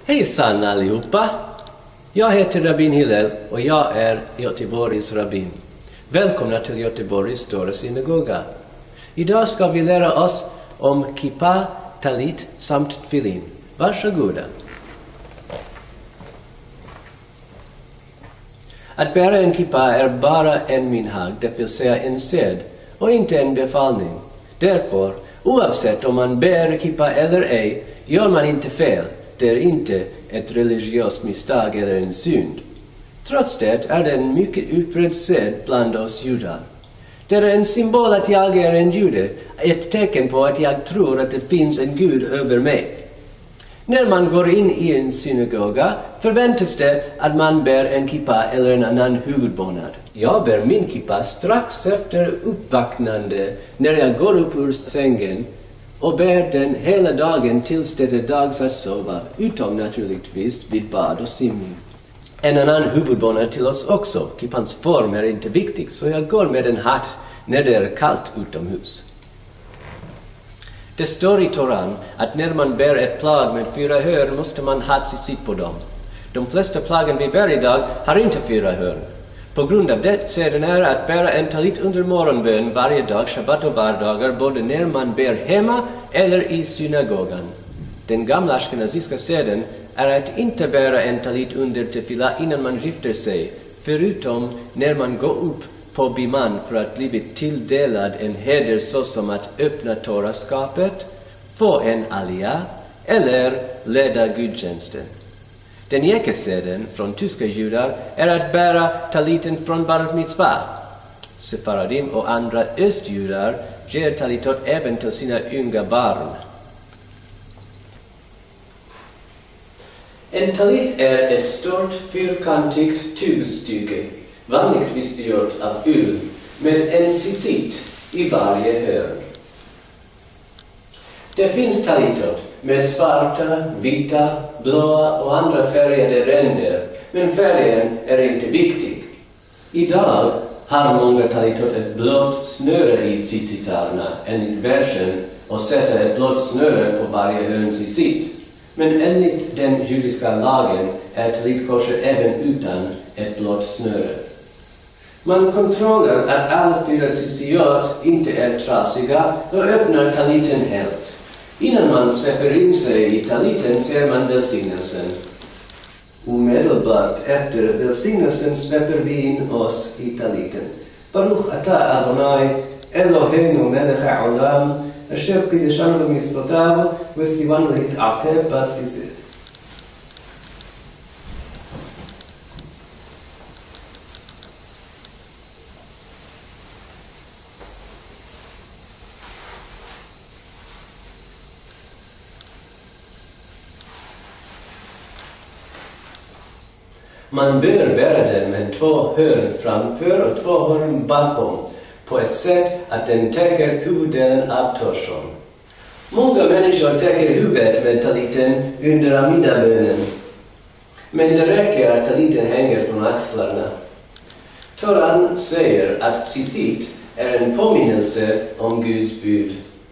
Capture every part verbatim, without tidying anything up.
Hejsan allihopa! Jag heter Rabbin Hillel och jag är Göteborgs rabbin. Välkomna till Göteborgs stora synagoga. Idag ska vi lära oss om kippa, talit samt tfilin. Varsågoda. Att bära en kippa är bara en minhag, det vill säga en sed, och inte en befallning. Därför, oavsett om man bär kippa eller ej, gör man inte fel. Det är inte ett religiöst misstag eller en synd. Trots det är det en mycket utbredd sed bland oss judar. Det är en symbol att jag är en jude, ett tecken på att jag tror att det finns en Gud över mig. När man går in i en synagoga förväntas det att man bär en kippa eller en annan huvudbonad. Jag bär min kippa strax efter uppvaknande när jag går upp ur sängen och bär den hela dagen tills det är dags att sova, utom naturligtvis vid bad och simning. En annan huvudbonad tillåts också. Kippans form är inte viktig, så jag går med en hatt när det är kallt utomhus. Det står i Toran att när man bär ett plagg med fyra hörn måste man ha tzitzit på dem. De flesta plaggen vi bär idag har inte fyra hörn. På grund av det seden är att bära en talit under morgonbön varje dag, shabbat och vardagar, både när man bär hemma eller i synagogan. Den gamla ashkenaziska seden är att inte bära en talit under tefila innan man gifter sig, förutom när man går upp på biman för att bli tilldelad en heder såsom att öppna toraskapet, få en aliyah eller leda gudstjänsten. Den jäkeseden från tyska judar är att bära taliten från bar mitzvah. Sefaradim och andra östjudar ger talitot även till sina unga barn. En talit är ett stort fyrkantigt tygstycke, vanligtvis gjort av ull, med en tzitzit i varje hörn. Det finns talitot med svarta, vita, blåa och andra färgade ränder, men färgen är inte viktig. Idag har många talitot ett blått snöre i tzitzitarna, enligt versen, och sätter ett blått snöre på varje hörn tzitzit. Men enligt den judiska lagen är talitkosher även utan ett blått snöre. Man kontrollerar att alla fyra tzitziot inte är trasiga och öppnar taliten helt. Innan man släpper in sig i taliten ser man välsignelsen. Omedelbart efter välsignelsen släpper vi in oss i taliten. Baruch ata Adonai, Eloheinu melech ha'olam, asher qideshanu b'mitzvotav, v'tzivanu להתעטף בסיסif. Man bör bära den med två hörn framför och två hörn bakom på ett sätt att den täcker huvuddelen av torson. Många människor täcker huvudet med taliten under amidabönen, men det räcker att taliten hänger från axlarna. Toran säger att tzitzit är en påminnelse om Guds bud.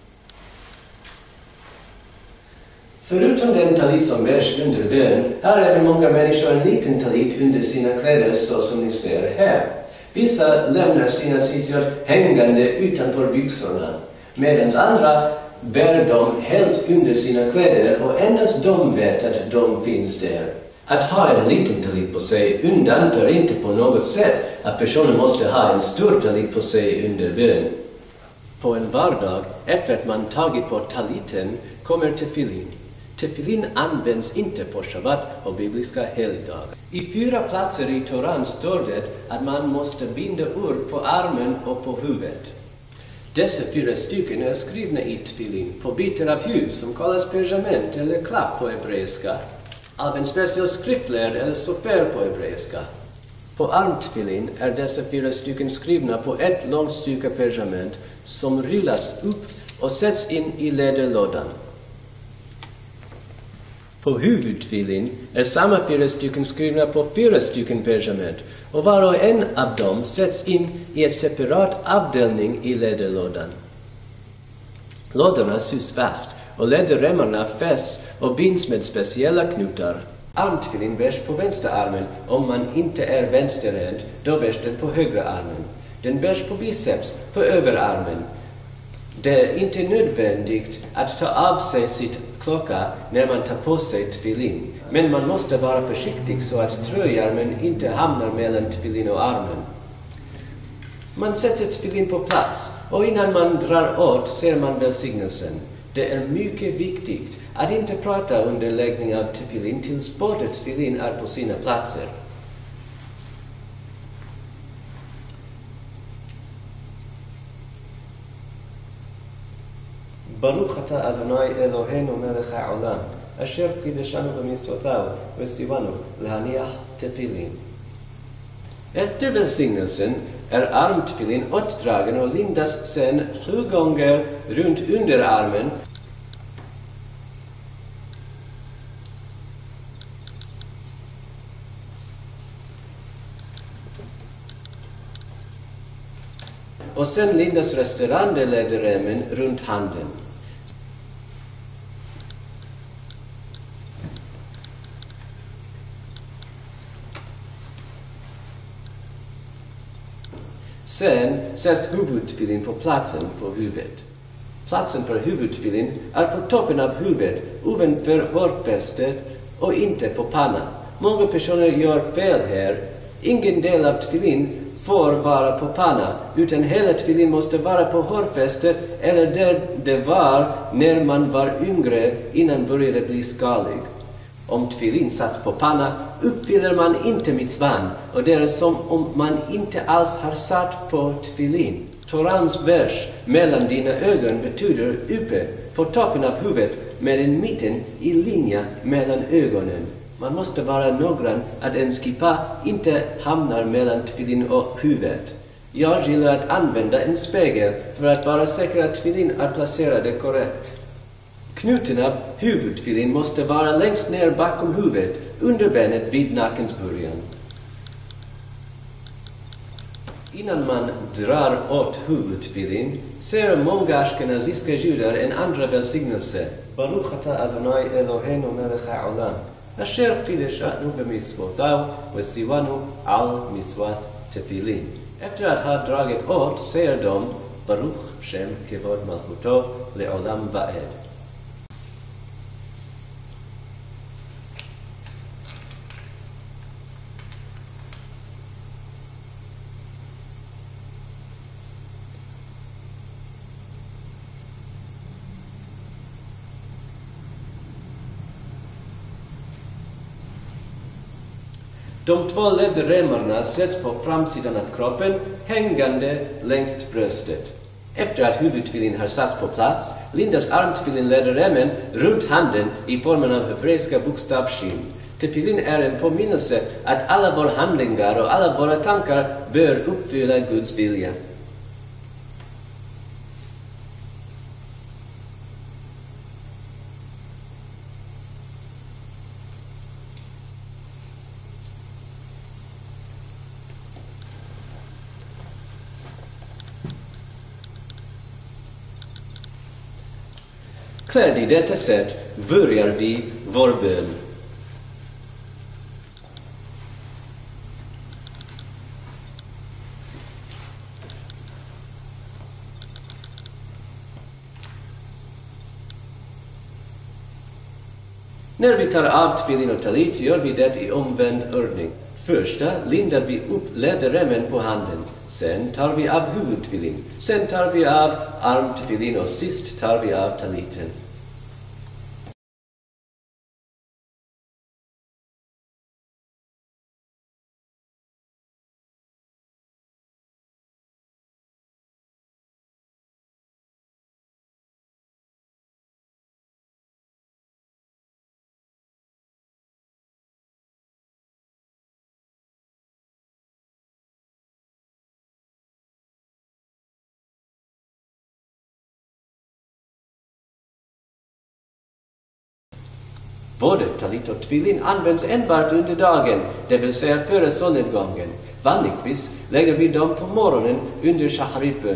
Förutom den talit som bärs under bön, har även många människor en liten talit under sina kläder så som ni ser här. Vissa lämnar sina tzitzit hängande utanför byxorna, medan andra bär dem helt under sina kläder och endast de vet att de finns där. Att ha en liten talit på sig undantar inte på något sätt att personen måste ha en stor talit på sig under bön. På en vardag, efter att man tagit på taliten, kommer tefillin. Tefillin används inte på shabbat och bibliska helgdagar. I fyra platser i Toran står det att man måste binda ur på armen och på huvudet. Dessa fyra stycken är skrivna i tefillin på bitar av hud som kallas pergament eller klaff på hebreiska, av en speciell skriftlärd eller sofer på hebreiska. På armtefillin är dessa fyra stycken skrivna på ett långt stycke pergament som rullas upp och sätts in i läderlådan. På huvudtefillin är samma fyra stycken skrivna på fyra stycken pergament och var och en av dem sätts in i ett separat avdelning i läderlådan. Lådorna sys fast och läderremmarna fästs och binds med speciella knutar. Armtvilin bärs på vänsterarmen. Om man inte är vänsterhänt, då bärs den på högra armen. Den bärs på biceps, på överarmen. Det är inte nödvändigt att ta av sig sitt klocka när man tar på sig tvilin. Men man måste vara försiktig så att tröjarmen inte hamnar mellan tvilin och armen. Man sätter tvilin på plats och innan man drar åt ser man välsignelsen. Det är mycket viktigt att inte prata under läggning av tvilin tills båda tvilin är på sina platser. ברוך אתה אדוני אלוהינו מלך העולם, אשר קידשנו במצוותיו וציוונו להניח תפילין. Efter välsignelsen är armtvilin åtdragen och lindas sen sju gånger runt underarmen. Och sen lindas resterande läderremmen runt handen. Sen sätts huvudtvilin på platsen på huvudet. Platsen för huvudtvilin är på toppen av huvudet, ovanför hårfästet och inte på pannan. Många personer gör fel här. Ingen del av tvilin får vara på panna, utan hela tvilin måste vara på hårfästet eller där det var när man var yngre innan började bli skalig. Om tvilin satts på panna uppfyller man inte mitzvan och det är som om man inte alls har satt på tvilin. Torans vers mellan dina ögon betyder uppe på toppen av huvudet med en mitten i linje mellan ögonen. Man måste vara noggrann att en skippa inte hamnar mellan tvilin och huvudet. Jag gillar att använda en spegel för att vara säker att tvilin är placerade korrekt. Knuten av huvudtvilin måste vara längst ner bakom huvudet, under benet vid nakens början. Innan man drar åt huvudtvilin ser många ashkenaziska judar en andra välsignelse. Baruch ata Adonai Eloheinu melech ha'olam, asher qideshanu b'mitzvotav v'tzivanu al mitzvat tefilin. Efter att ha dragit åt säger de Baruch Shem kevod malchuto le'olam va'ed. De två läderremmarna sätts på framsidan av kroppen, hängande längs bröstet. Efter att huvudtvilin har satts på plats, lindas armtvilin läderremmen runt handen i formen av hebreiska bokstavsshin. Tefillin är en påminnelse att alla våra handlingar och alla våra tankar bör uppfylla Guds vilja. Klädd i detta sätt börjar vi vår bön. När vi tar av tvilin och talit gör vi det i omvänd ordning. Första lindar vi upp läderremmen på handen. Sen tar vi av huvudtvilin. Sen tar vi av armtvilin och sist tar vi av taliten. Både talit och tvilin används enbart under dagen, det vill säga före solnedgången. Vanligtvis lägger vi dem på morgonen under shacharitbönen.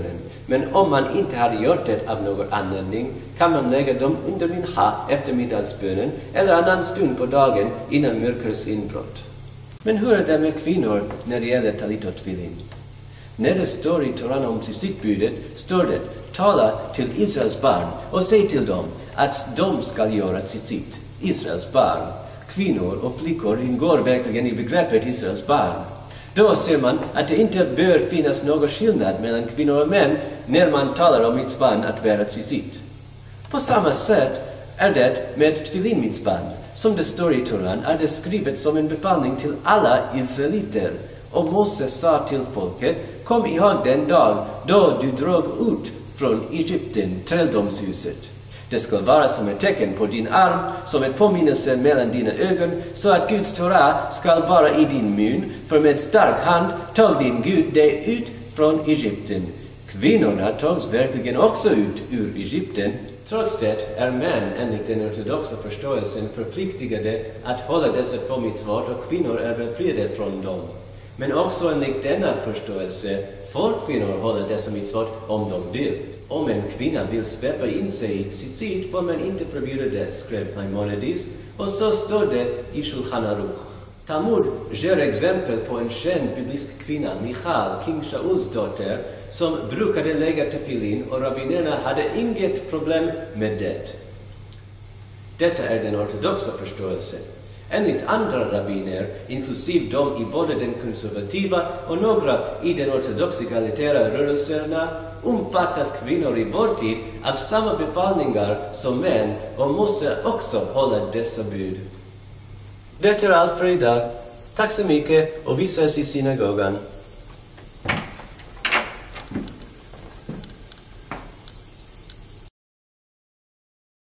Men om man inte har gjort det av någon anledning kan man lägga dem under mincha efter middagsbönen eller annan stund på dagen innan mörkrets inbrott. Men hur är det med kvinnor när det gäller talit och tvillin? När det står i Toran om tzitzitbudet står det: tala till Israels barn och säg till dem att de ska göra tzitzit. Israels barn, kvinnor och flickor ingår verkligen i begreppet Israels barn. Då ser man att det inte bör finnas någon skillnad mellan kvinnor och män när man talar om mitzvan att bära tzitzit. På samma sätt är det med tvillin mitzvan. Som det står i Toran är det skrivet som en befallning till alla israeliter. Och Moses sa till folket: kom ihåg den dag då du drog ut från Egypten, träldomshuset. Det ska vara som ett tecken på din arm, som en påminnelse mellan dina ögon, så att Guds Torah ska vara i din mun, för med stark hand tog din Gud dig ut från Egypten. Kvinnorna togs verkligen också ut ur Egypten. Trots det är män enligt den ortodoxa förståelsen förpliktigade att hålla dessa två mitzvot och kvinnor är befriade från dem. Men också enligt denna förståelse får kvinnor hålla dessa mitzvot om de vill. Om en kvinna vill svepa in sig i tzitzit får man inte förbjuda det, skrev Maimonides, och så står det i Shulchan Aruch. Talmud ger exempel på en känd biblisk kvinna, Michal, King Shauls dotter, som brukade lägga tefillin och rabbinerna hade inget problem med det. Detta är den ortodoxa förståelsen. Enligt andra rabbiner, inklusive de i både den konservativa och några i den ortodox-egalitära rörelserna, omfattas kvinnor i vår tid av samma befallningar som män och måste också hålla dessa bud. Det är allt för idag. Tack så mycket och vi ses i synagogan.